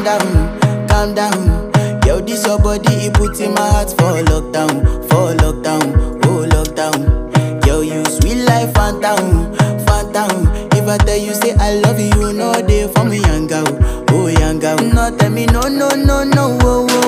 calm down. Yo, this your body, it puts in my heart for lockdown, oh lockdown. Yo, you sweet life, phantom, phantom. If I tell you say I love you, you know they for me, young girl, oh young girl. No tell me no, no, no, no, oh, oh.